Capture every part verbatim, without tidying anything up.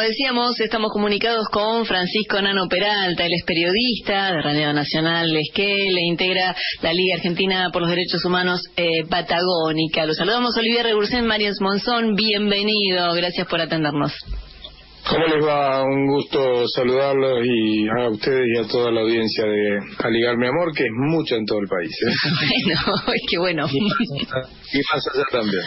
decíamos, estamos comunicados con Francisco Nano Peralta. Él es periodista de Radio Nacional Esquel, le integra la Liga Argentina por los Derechos Humanos eh, Patagónica. Los saludamos, Olivier Regursén, Marius Monzón, bienvenido, gracias por atendernos. ¿Cómo les va? Un gusto saludarlos y a ustedes y a toda la audiencia de Aligar Mi Amor, que es mucho en todo el país, ¿eh? Bueno, qué bueno. Y más allá también.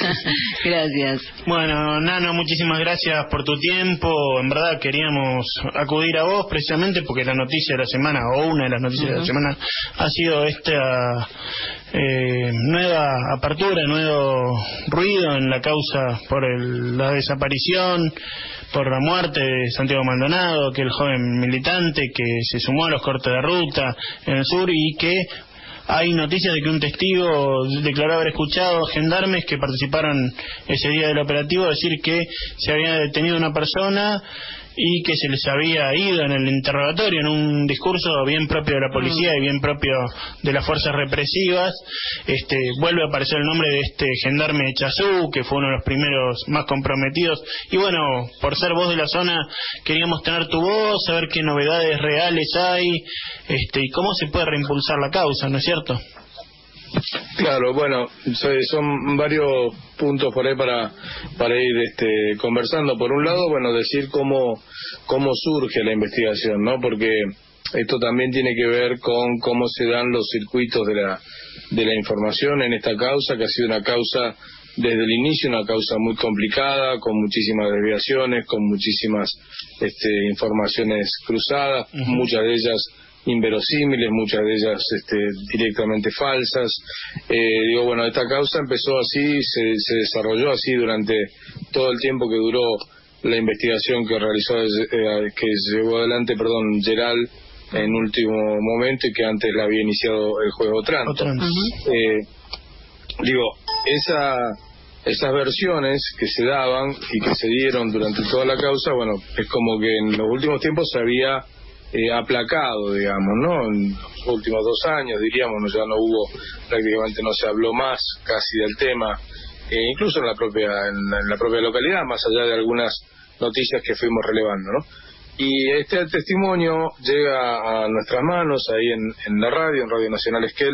Gracias. Bueno, Nano, muchísimas gracias por tu tiempo. En verdad queríamos acudir a vos precisamente porque la noticia de la semana, o una de las noticias uh-huh. de la semana, ha sido esta eh, nueva apertura, nuevo ruido en la causa por el, la desaparición, por la muerte de Santiago Maldonado, que el joven militante que se sumó a los cortes de ruta en el sur, y que hay noticias de que un testigo declaró haber escuchado gendarmes que participaron ese día del operativo decir que se había detenido una persona y que se les había ido en el interrogatorio, en un discurso bien propio de la policía y bien propio de las fuerzas represivas. Este, vuelve a aparecer el nombre de este gendarme Chazú, que fue uno de los primeros más comprometidos. Y bueno, por ser voz de la zona, queríamos tener tu voz, saber qué novedades reales hay, este, y cómo se puede reimpulsar la causa, ¿no es cierto? Claro, bueno, son varios puntos por ahí para para ir este, conversando. Por un lado, bueno, decir cómo cómo surge la investigación, ¿no? Porque esto también tiene que ver con cómo se dan los circuitos de la de la información en esta causa, que ha sido una causa desde el inicio, una causa muy complicada, con muchísimas desviaciones, con muchísimas este, informaciones cruzadas, uh-huh. muchas de ellas inverosímiles, muchas de ellas este, directamente falsas. Eh, digo, bueno, esta causa empezó así, se, se desarrolló así durante todo el tiempo que duró la investigación que realizó, eh, que llevó adelante, perdón, Geral en último momento, y que antes la había iniciado el juez Otranto. Uh-huh. Eh, digo, esa, esas versiones que se daban y que se dieron durante toda la causa, bueno, es como que en los últimos tiempos se había Eh, aplacado, digamos, ¿no? En los últimos dos años, diríamos, no, ya no hubo, prácticamente no se habló más casi del tema, eh, incluso en la propia en la, en la propia localidad, más allá de algunas noticias que fuimos relevando, ¿no? Y este testimonio llega a nuestras manos ahí en, en la radio, en Radio Nacional Esquel,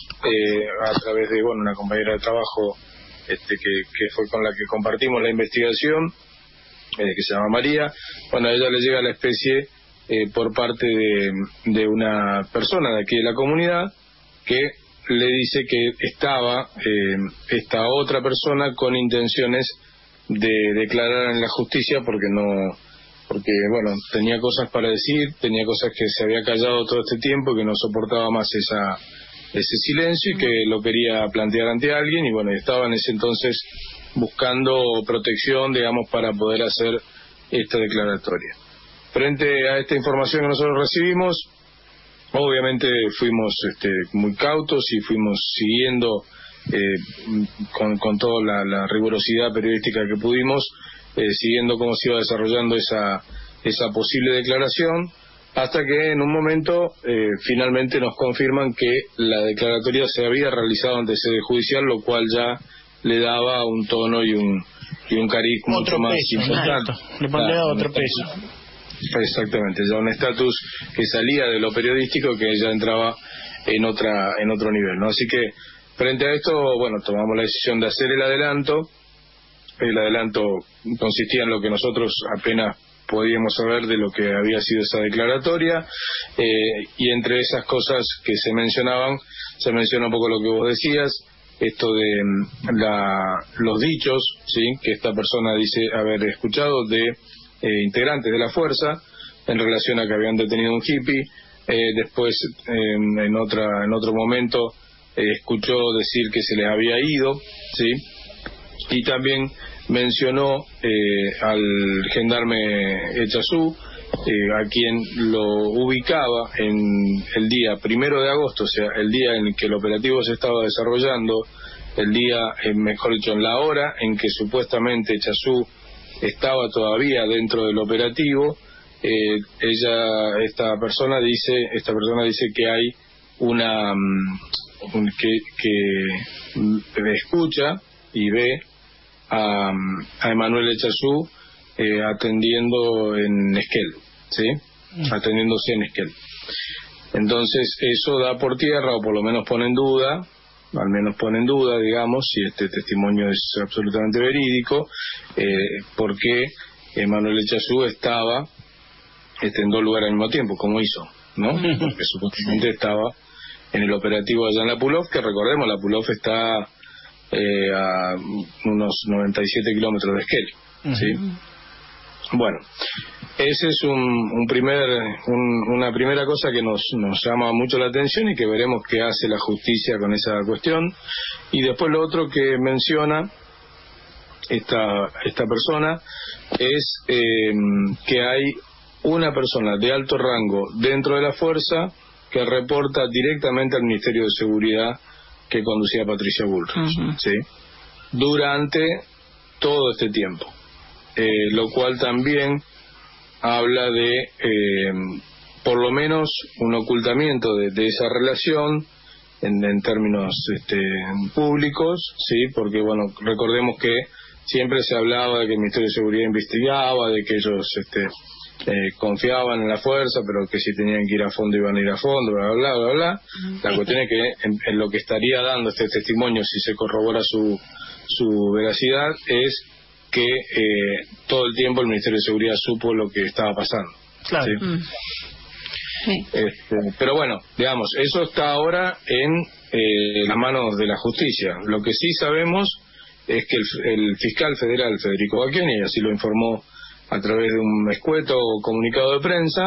eh, a través de, bueno, una compañera de trabajo este que, que fue con la que compartimos la investigación, eh, que se llama María. Bueno, a ella le llega la especie Eh, por parte de, de una persona de aquí de la comunidad que le dice que estaba eh, esta otra persona con intenciones de declarar en la justicia porque no porque bueno tenía cosas para decir, tenía cosas que se había callado todo este tiempo, que no soportaba más esa ese silencio y que lo quería plantear ante alguien, y bueno, estaba en ese entonces buscando protección, digamos, para poder hacer esta declaratoria. Frente a esta información que nosotros recibimos, obviamente fuimos este, muy cautos y fuimos siguiendo eh, con, con toda la, la rigurosidad periodística que pudimos, eh, siguiendo cómo se iba desarrollando esa, esa posible declaración, hasta que en un momento eh, finalmente nos confirman que la declaratoria se había realizado ante sede judicial, lo cual ya le daba un tono y un, y un cariz mucho más importante. Le pondría ah, otro peso. Exactamente, ya un estatus que salía de lo periodístico, que ya entraba en otra en otro nivel, ¿no? Así que frente a esto, bueno, tomamos la decisión de hacer el adelanto. El adelanto consistía en lo que nosotros apenas podíamos saber de lo que había sido esa declaratoria, eh, y entre esas cosas que se mencionaban, se menciona un poco lo que vos decías, esto de la, los dichos, sí, que esta persona dice haber escuchado de Eh, integrantes de la fuerza en relación a que habían detenido un hippie. Eh, después eh, en otra en otro momento eh, escuchó decir que se les había ido, sí, y también mencionó eh, al gendarme Echazú, eh, a quien lo ubicaba en el día primero de agosto, o sea, el día en el que el operativo se estaba desarrollando, el día, eh, mejor dicho, en la hora en que supuestamente Echazú estaba todavía dentro del operativo. eh, ella, esta persona dice, esta persona dice que hay una um, que, que escucha y ve a, a Emanuel Echazú eh, atendiendo en Esquel, ¿sí? Mm. Atendiéndose en Esquel. Entonces eso da por tierra, o por lo menos pone en duda, al menos pone en duda, digamos, si este testimonio es absolutamente verídico, eh, porque Emanuel Echazú estaba este, en dos lugares al mismo tiempo, como hizo, ¿no? Porque supuestamente estaba en el operativo allá en la Pulov, que recordemos, la Pulov está eh, a unos noventa y siete kilómetros de Esquel, ¿sí? Uh-huh. Bueno, ese es un, un primer, un, una primera cosa que nos, nos llama mucho la atención y que veremos qué hace la justicia con esa cuestión. Y después lo otro que menciona esta, esta persona es eh, que hay una persona de alto rango dentro de la fuerza que reporta directamente al Ministerio de Seguridad que conducía Patricia Bullrich, uh-huh. ¿sí? Durante todo este tiempo. Eh, lo cual también habla de eh, por lo menos un ocultamiento de, de esa relación en, en términos este, públicos, sí, porque bueno, recordemos que siempre se hablaba de que el Ministerio de Seguridad investigaba, de que ellos este, eh, confiaban en la fuerza, pero que si tenían que ir a fondo iban a ir a fondo, bla bla bla bla, bla. La cuestión es que en, en lo que estaría dando este testimonio, si se corrobora su su veracidad, es que eh, todo el tiempo el Ministerio de Seguridad supo lo que estaba pasando. Claro. ¿Sí? Mm. Sí. Este, pero bueno, digamos, eso está ahora en eh, las manos de la justicia. Lo que sí sabemos es que el, el fiscal federal Federico Bacchiani, y así lo informó a través de un escueto comunicado de prensa,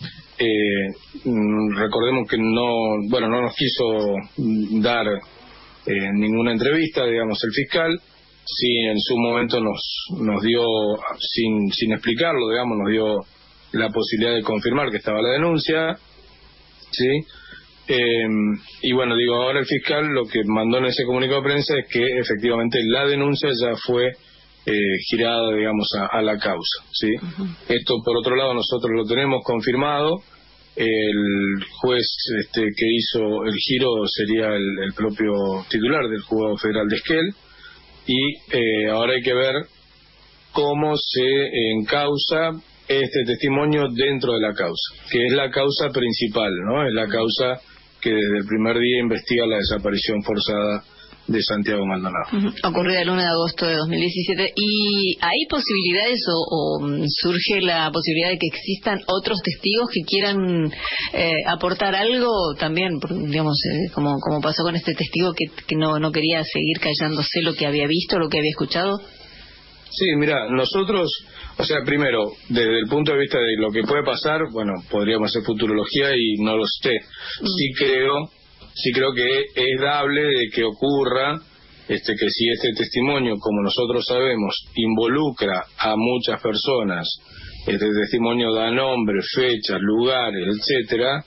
eh, recordemos que no, bueno, no nos quiso dar eh, ninguna entrevista, digamos, el fiscal. Sí, en su momento nos nos dio, sin sin explicarlo, digamos, nos dio la posibilidad de confirmar que estaba la denuncia, ¿sí? Eh, y bueno, digo, ahora el fiscal lo que mandó en ese comunicado de prensa es que efectivamente la denuncia ya fue eh, girada, digamos, a, a la causa, ¿sí? Uh-huh. Esto, por otro lado, nosotros lo tenemos confirmado. El juez este, que hizo el giro sería el, el propio titular del Juzgado Federal de Esquel. Y eh, ahora hay que ver cómo se encausa este testimonio dentro de la causa, que es la causa principal, ¿no? Es la causa que desde el primer día investiga la desaparición forzada de Santiago Maldonado. Uh-huh. Ocurrió el uno de agosto de dos mil diecisiete. ¿Y hay posibilidades o, o surge la posibilidad de que existan otros testigos que quieran eh, aportar algo también, digamos, eh, como como pasó con este testigo que, que no, no quería seguir callándose lo que había visto, lo que había escuchado? Sí, mira, nosotros, o sea, primero, desde el punto de vista de lo que puede pasar, bueno, podríamos hacer futurología y no lo sé. Mm. Sí creo... Sí creo que es dable de que ocurra este que si este testimonio, como nosotros sabemos, involucra a muchas personas, este testimonio da nombres, fechas, lugares, etcétera,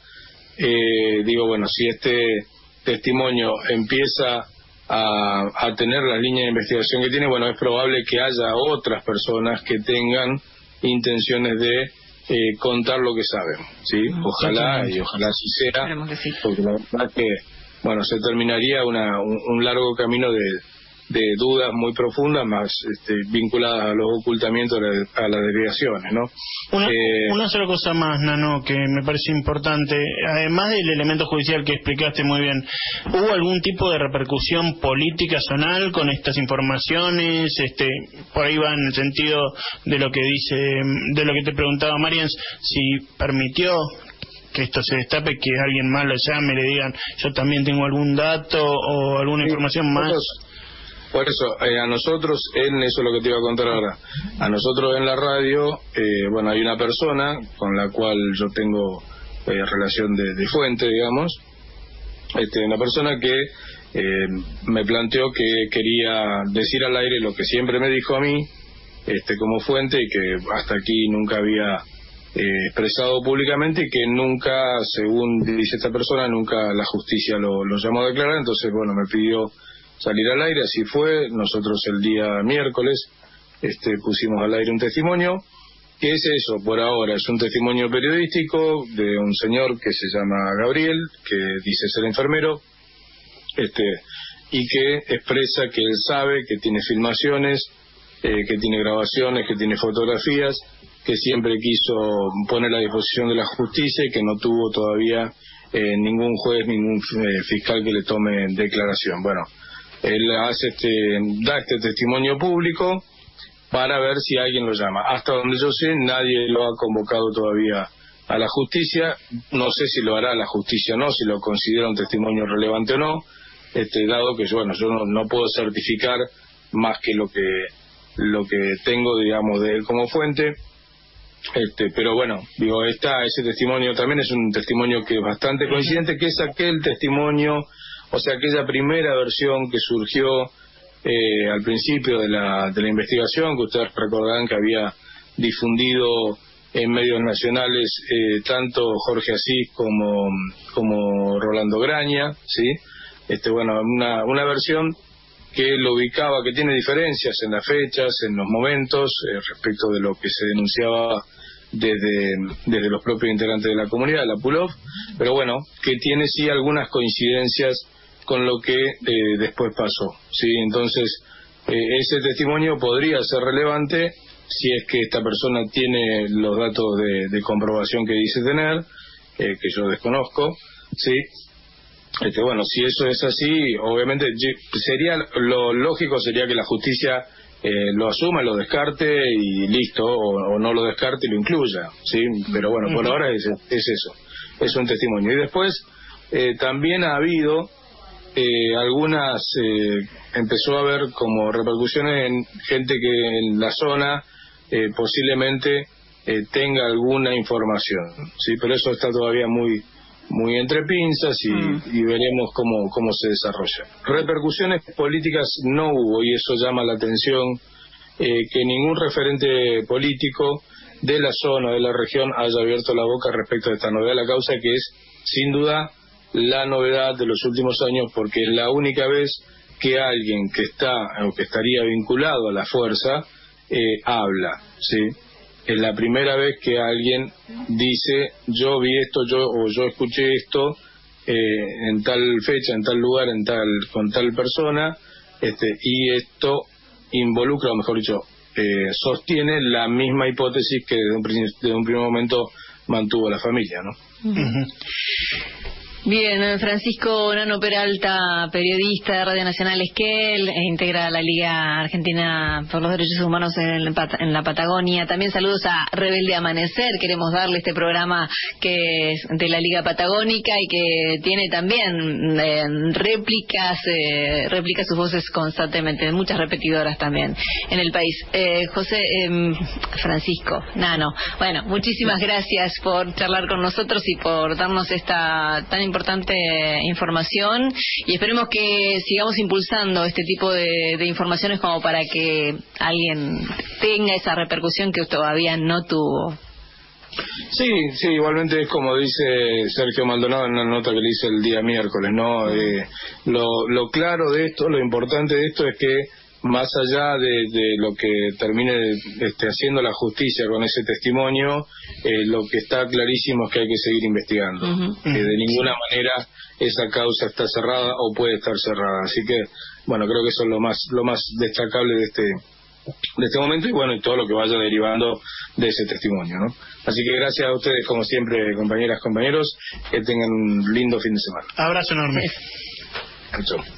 eh, digo, bueno, si este testimonio empieza a, a tener la línea de investigación que tiene, bueno, es probable que haya otras personas que tengan intenciones de Eh, contar lo que saben, ¿sí? Ojalá, y ojalá así sea, sí. Porque la verdad es que, bueno, se terminaría una, un, un largo camino de, de dudas muy profundas, más este, vinculadas a los ocultamientos, a las desviaciones, ¿no? Una, eh, una sola cosa más, Nano, que me parece importante, además del elemento judicial que explicaste muy bien, ¿hubo algún tipo de repercusión política zonal con estas informaciones? Este, por ahí va en el sentido de lo que dice, de lo que te preguntaba Marians, si permitió que esto se destape, que alguien más lo llame y le digan, yo también tengo algún dato o alguna sí, información más. Por eso, eh, a nosotros, en eso es lo que te iba a contar ahora, a nosotros en la radio, eh, bueno, hay una persona con la cual yo tengo eh, relación de, de fuente, digamos, este, una persona que eh, me planteó que quería decir al aire lo que siempre me dijo a mí, este, como fuente, y que hasta aquí nunca había eh, expresado públicamente, y que nunca, según dice esta persona, nunca la justicia lo, lo llamó a declarar. Entonces, bueno, me pidió salir al aire, así fue. Nosotros el día miércoles este, pusimos al aire un testimonio. ¿Qué es eso? Por ahora es un testimonio periodístico de un señor que se llama Gabriel, que dice ser enfermero, este, y que expresa que él sabe que tiene filmaciones eh, que tiene grabaciones, que tiene fotografías, que siempre quiso poner a disposición de la justicia y que no tuvo todavía eh, ningún juez, ningún eh, fiscal que le tome declaración. Bueno, él hace este, da este testimonio público para ver si alguien lo llama. Hasta donde yo sé, nadie lo ha convocado todavía a la justicia. No sé si lo hará la justicia o no, si lo considera un testimonio relevante o no, este, dado que bueno, yo no, no puedo certificar más que lo que lo que tengo, digamos, de él como fuente. Este, pero bueno, digo, está ese testimonio también es un testimonio que es bastante coincidente, que es aquel testimonio, o sea, aquella primera versión que surgió eh, al principio de la de la investigación, que ustedes recordarán que había difundido en medios nacionales eh, tanto Jorge Asís como como Rolando Graña, sí, este bueno, una una versión que lo ubicaba, que tiene diferencias en las fechas, en los momentos, eh, respecto de lo que se denunciaba desde, desde los propios integrantes de la comunidad, la Pulov, pero bueno, que tiene sí algunas coincidencias con lo que eh, después pasó, ¿sí? Entonces, eh, ese testimonio podría ser relevante si es que esta persona tiene los datos de, de comprobación que dice tener, eh, que yo desconozco, ¿sí? Este, bueno, si eso es así, obviamente sería lo lógico sería que la justicia eh, lo asuma, lo descarte y listo, o, o no lo descarte y lo incluya, ¿sí? Pero bueno, por ahora es, es eso, es un testimonio. Y después eh, también ha habido eh, algunas, eh, empezó a haber como repercusiones en gente que en la zona eh, posiblemente eh, tenga alguna información, ¿sí? Pero eso está todavía muy muy entre pinzas y, mm. y veremos cómo, cómo se desarrolla. Repercusiones políticas no hubo, y eso llama la atención, eh, que ningún referente político de la zona, de la región, haya abierto la boca respecto a esta novedad de la causa, que es, sin duda, la novedad de los últimos años, porque es la única vez que alguien que está, o que estaría vinculado a la fuerza, eh, habla, ¿sí? Es la primera vez que alguien dice, yo vi esto, yo o yo escuché esto eh, en tal fecha, en tal lugar, en tal con tal persona, este y esto involucra, o mejor dicho, eh, sostiene la misma hipótesis que desde un, desde un primer momento mantuvo la familia, ¿no? Uh-huh. Bien, Francisco Nano Peralta, periodista de Radio Nacional Esquel, e integra la Liga Argentina por los Derechos Humanos en, en la Patagonia. También saludos a Rebelde Amanecer, queremos darle este programa que es de la Liga Patagónica y que tiene también eh, réplicas, eh, réplica sus voces constantemente, muchas repetidoras también en el país. Eh, José, eh, Francisco Nano, bueno, muchísimas gracias por charlar con nosotros y por darnos esta tan importante información, y esperemos que sigamos impulsando este tipo de, de informaciones como para que alguien tenga esa repercusión que todavía no tuvo. Sí, sí, igualmente es como dice Sergio Maldonado en una nota que le hice el día miércoles, ¿no? Eh, lo, lo claro de esto, lo importante de esto es que más allá de, de lo que termine este, haciendo la justicia con ese testimonio, eh, lo que está clarísimo es que hay que seguir investigando. Uh-huh. Que de ninguna manera esa causa está cerrada o puede estar cerrada. Así que, bueno, creo que eso es lo más lo más destacable de este de este momento, y bueno, y todo lo que vaya derivando de ese testimonio, ¿no? Así que gracias a ustedes, como siempre, compañeras, compañeros, que tengan un lindo fin de semana. Abrazo enorme. Chao.